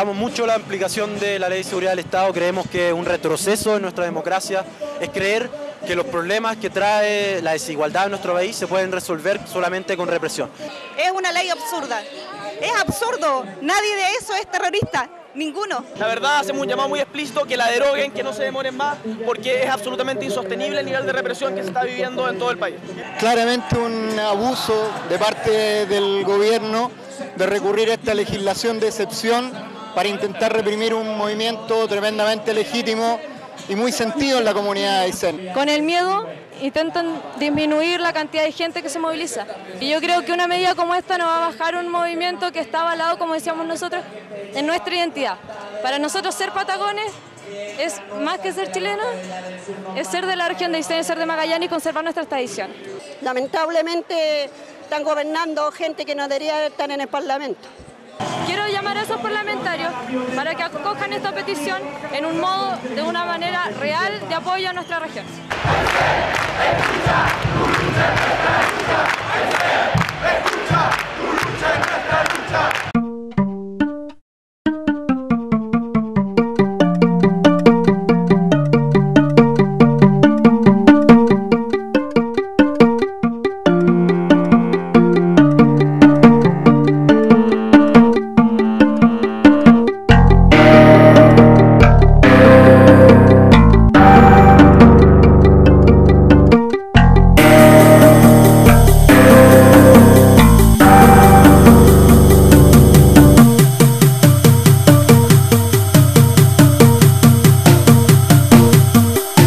criticamos mucho la aplicación de la Ley de Seguridad del Estado, creemos que es un retroceso en nuestra democracia, es creer que los problemas que trae la desigualdad en nuestro país se pueden resolver solamente con represión. Es una ley absurda, es absurdo, nadie de eso es terrorista. Ninguno. La verdad, hacemos un llamado muy explícito que la deroguen, que no se demoren más, porque es absolutamente insostenible el nivel de represión que se está viviendo en todo el país. Claramente un abuso de parte del gobierno de recurrir a esta legislación de excepción para intentar reprimir un movimiento tremendamente legítimo y muy sentido en la comunidad de Aysén. Con el miedo intentan disminuir la cantidad de gente que se moviliza. Y yo creo que una medida como esta no va a bajar un movimiento que está avalado, como decíamos nosotros, en nuestra identidad. Para nosotros ser patagones es más que ser chilenos, es ser de la región de Aysén, ser de Magallanes y conservar nuestras tradiciones. Lamentablemente están gobernando gente que no debería estar en el Parlamento. Quiero llamar a esos parlamentarios para que acojan esta petición en un modo, de una manera real de apoyo a nuestra región. Escucha, tu lucha es nuestra lucha.